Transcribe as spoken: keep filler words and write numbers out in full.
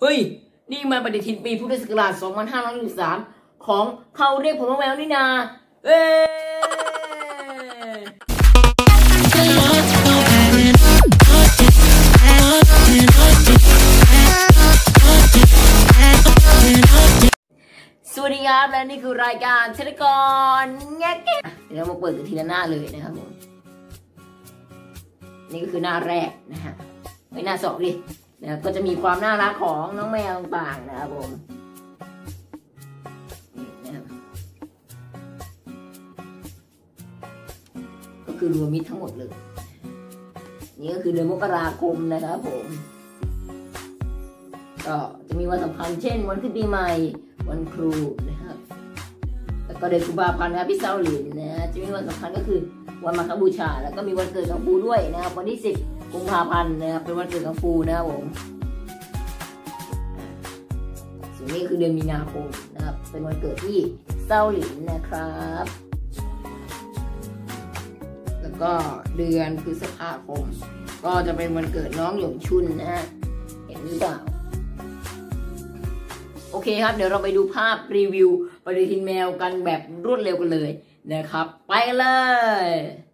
เฮ้ยนี่มันปฏิทินปีพุทธศักราชสองพันห้าร้อยหกสิบสามของเขาเรียกผมว่าแมวนี่นาเอ้สวัสดีครับและนี่คือรายการเชลกรแง่แก่เดี๋ยวเรามาเปิดกันทีละหน้าเลยนะครับผมนี่ก็คือหน้าแรกนะฮะไม่หน้าสองดินะก็จะมีความน่ารักของน้องแมวต่างๆนะครับผมนะครับก็คือรวมมิตรทั้งหมดเลยนี่ก็คือเดือนมกราคมนะครับผมก็จะมีวันสำคัญเช่นวันขึ้นปีใหม่วันครูนะครับแล้วก็เดือนกุมภาพันธ์นะพี่เซาหลินนะจะมีวันสำคัญก็คือวันมาฆบูชาแล้วก็มีวันเกิดของปูด้วยนะครับวันที่สิบกุมภาพันธ์นะครับเป็นวันเกิดของปูนะครับผมส่วนนี้คือเดือนมีนาคมนะครับเป็นวันเกิดที่เซาหลินนะครับแล้วก็เดือนพฤษภาคมก็จะเป็นวันเกิดน้องหยงชุนนะฮะเห็นหรือเปล่าโอเคครับเดี๋ยวเราไปดูภาพรีวิวปฏิทินแมวกันแบบรวดเร็วกันเลยนะครับไปกันเลย